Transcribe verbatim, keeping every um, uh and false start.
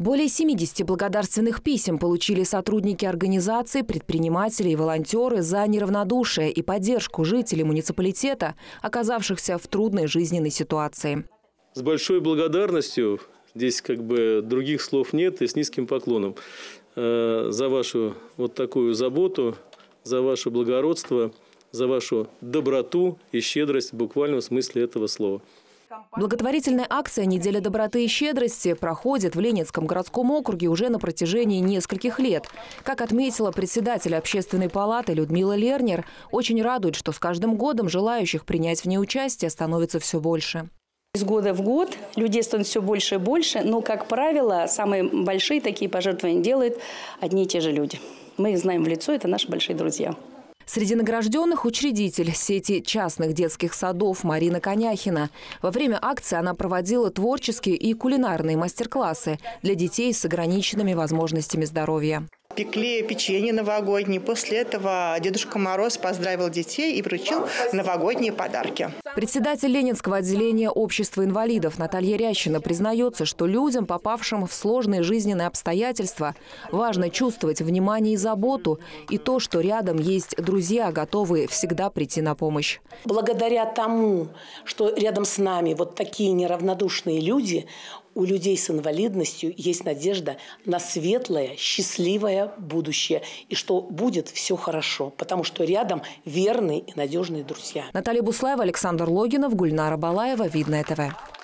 Более семидесяти благодарственных писем получили сотрудники организации, предприниматели и волонтеры за неравнодушие и поддержку жителей муниципалитета, оказавшихся в трудной жизненной ситуации. С большой благодарностью, здесь как бы других слов нет, и с низким поклоном э, за вашу вот такую заботу, за ваше благородство, за вашу доброту и щедрость в буквальном смысле этого слова. Благотворительная акция «Неделя доброты и щедрости» проходит в Ленинском городском округе уже на протяжении нескольких лет. Как отметила председатель общественной палаты Людмила Лернер, очень радует, что с каждым годом желающих принять в ней участие становится все больше. Из года в год людей становится все больше и больше, но, как правило, самые большие такие пожертвования делают одни и те же люди. Мы их знаем в лицо, это наши большие друзья. Среди награжденных учредитель сети частных детских садов Марина Коняхина. Во время акции она проводила творческие и кулинарные мастер-классы для детей с ограниченными возможностями здоровья. Пекли печенье новогоднее. После этого Дедушка Мороз поздравил детей и вручил новогодние подарки. Председатель Ленинского отделения общества инвалидов Наталья Рящина признается, что людям, попавшим в сложные жизненные обстоятельства, важно чувствовать внимание и заботу, и то, что рядом есть друзья, готовые всегда прийти на помощь. Благодаря тому, что рядом с нами вот такие неравнодушные люди, у людей с инвалидностью есть надежда на светлое, счастливое будущее. И что будет все хорошо, потому что рядом верные и надежные друзья. Наталья Буслаева, Александр Логинов, Гульнара Балаева, Видное ТВ.